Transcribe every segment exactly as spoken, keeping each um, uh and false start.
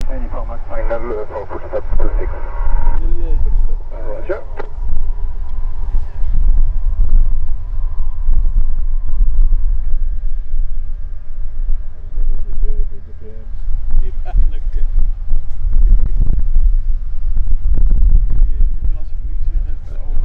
Any format final for footstep two six. Roger. Ja, lekker. Die Franse politie heeft al.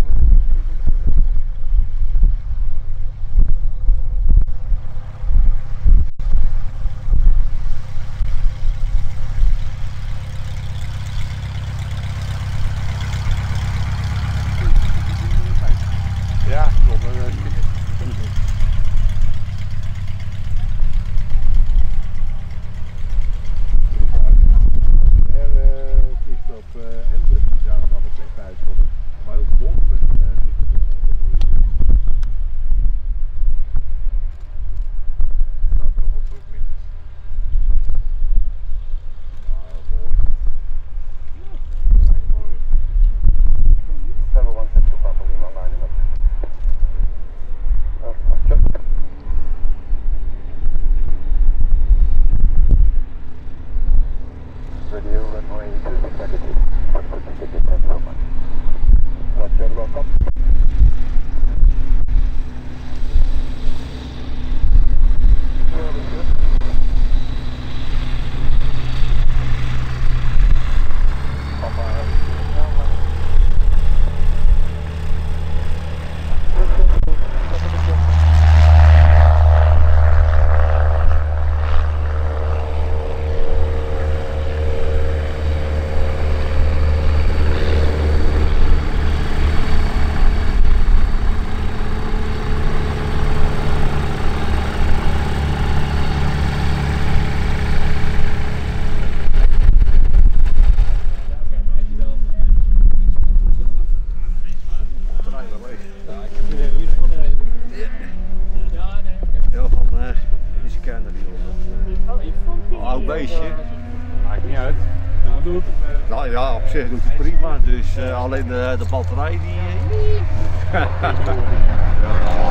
Ja, zonder. Op Elde, die zagen dan ook slecht uit. Maar heel dom en uh, niet. Staat er nog wel terug netjes. Nou, mooi. Ja, mooi. Level one set to Papa Lima lining up. Roger. Radio runway two six negative. Ticket ten so much. Roger, welcome. Maakt niet uit. Doet. Nou ja, op zich doet het prima, dus uh, alleen de, de batterij die... Uh, ja.